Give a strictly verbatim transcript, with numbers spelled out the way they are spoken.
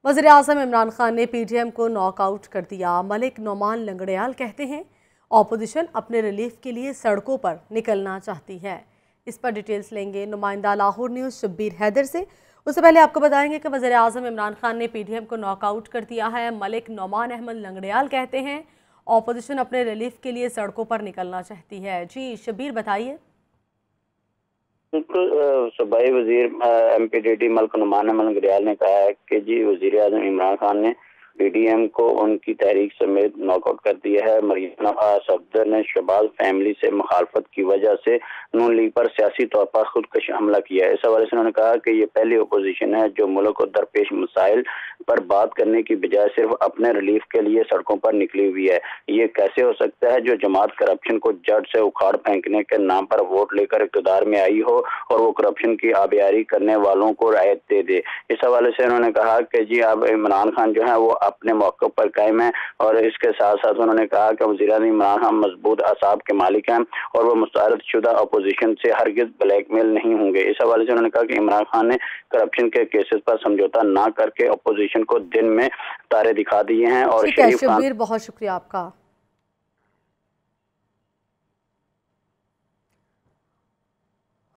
वज़ीर आज़म इमरान खान ने P D M को नॉकआउट कर दिया। मलिक नौमान लंगड़ियाल कहते हैं ऑपोजिशन अपने रिलीफ के लिए सड़कों पर निकलना चाहती है। इस पर डिटेल्स लेंगे नुमाइंदा लाहौर न्यूज़ शब्बीर हैदर से। उससे पहले आपको बताएंगे कि वज़ीर आज़म इमरान खान ने पी डी एम को नॉकआउट कर दिया है। मलिक नौमान अहमद लंगड़ियाल कहते हैं ऑपोजिशन अपने रिलीफ के लिए सड़कों पर निकलना चाहती है। जी शब्बीर बताइए। बिल्कुल सूबाई वजीर M P D D Malik Nauman Ahmad Langrial ने कहा है कि जी वजीर आज़म इमरान खान ने पी डी एम को उनकी तहरीक समेत नॉकआउट कर दिया है। मरियम सफदर ने शहबाज फैमिली से मुखालफत की वजह से नून लीग पर सियासी तौर पर खुदकश हमला किया है। इस हवाले से उन्होंने कहा कि ये पहली अपोजिशन है जो मुल्क को दरपेश मसाइल पर बात करने की बजाय सिर्फ अपने रिलीफ के लिए सड़कों पर निकली हुई है। ये कैसे हो सकता है जो जमात करप्शन को जड़ से उखाड़ फेंकने के नाम पर वोट लेकर इक़्तिदार में आई हो और वो करप्शन की आबियारी करने वालों को रायत दे दे। इस हवाले से उन्होंने कहा कि जी अब इमरान खान जो है वो अपने मौके पर कायम है और इसके साथ साथ उन्होंने कहा कि वज़ीर-ए-आज़म इमरान खान मजबूत असाब के मालिक हैं और वो मुस्तरद शुदा अपोजिशन से हरगिज ब्लैकमेल नहीं होंगे। इस हवाले से उन्होंने कहा कि इमरान खान ने करप्शन के केसेस पर समझौता ना करके अपोजिशन को दिन में तारे दिखा दिए हैं और शरीफ खान। बहुत शुक्रिया आपका।